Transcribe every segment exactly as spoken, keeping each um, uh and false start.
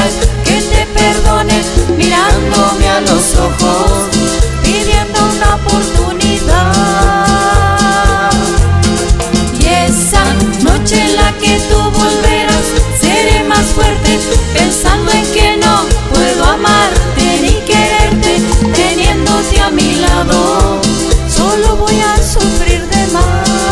suplicar que te perdone, mirándome a los ojos, pidiendo una oportunidad. Y esa noche en la que tú volverás, seré más fuerte, pensando en que no puedo amarte ni quererte, teniéndote a mi lado, solo voy a sufrir de más.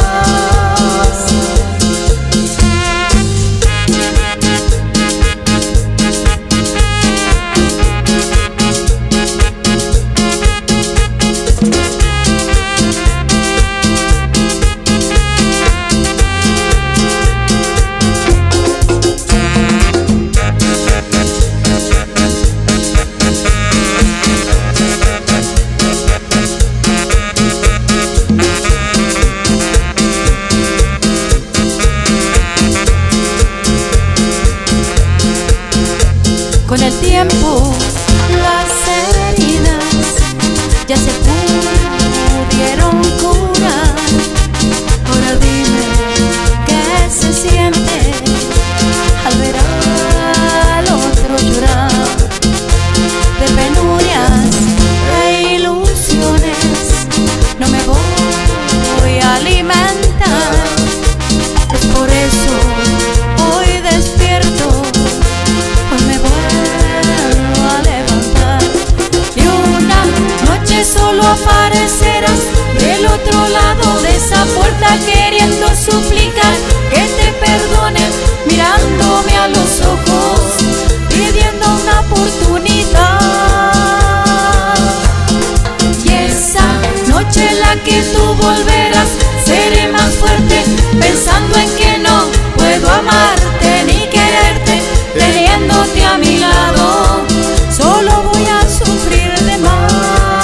Con el tiempo las heridas ya se pudieron curar. Ahora dime qué se siente al ver al otro llorar. De penurias e ilusiones no me voy a alimentar. Es por eso hoy despierto, hoy me voy solo aparecerás del otro lado de esa puerta, queriendo suplicar que te perdone, mirándome a los ojos, pidiendo una oportunidad. Y esa noche en la que tú volverás, seré más fuerte, pensando en que no puedo amarte ni quererte, teniéndote a mi lado, solo voy a sufrir de más.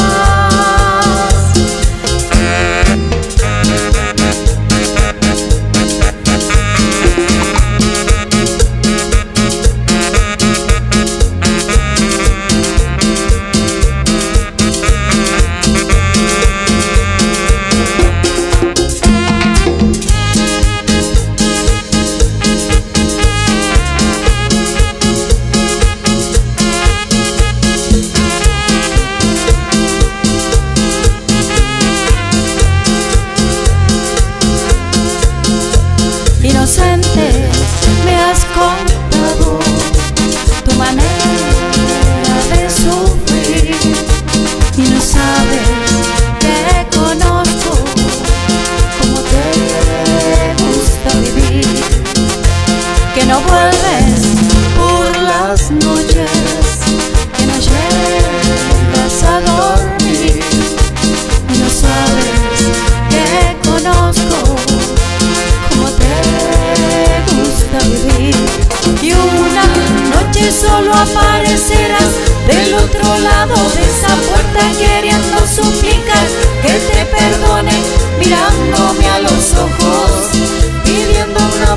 Inocente, me has contado tu manera de sufrir y no sabes que conozco cómo te gusta vivir, que no vuelves por las noches, que no llegas a dormir y no sabes que conozco cómo te gusta vivir. Y una noche solo aparecerás del otro lado de esa puerta, queriendo suplicar que te perdone, mirándome a los ojos, pidiendo una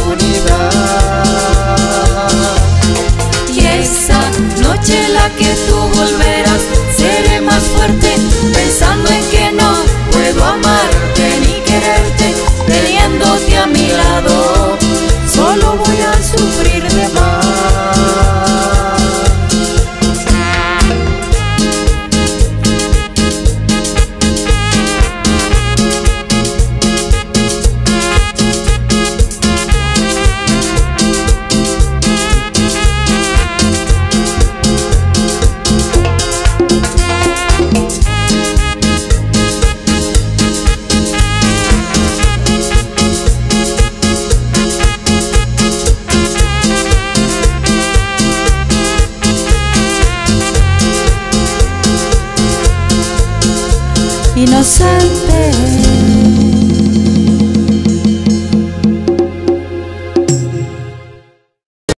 oportunidad. Y esa noche en la que tú volverás, seré más fuerte, pensando en que no puedo amarte ni quererte, teniéndote a mi lado, solo voy a sufrir de más. Inocente,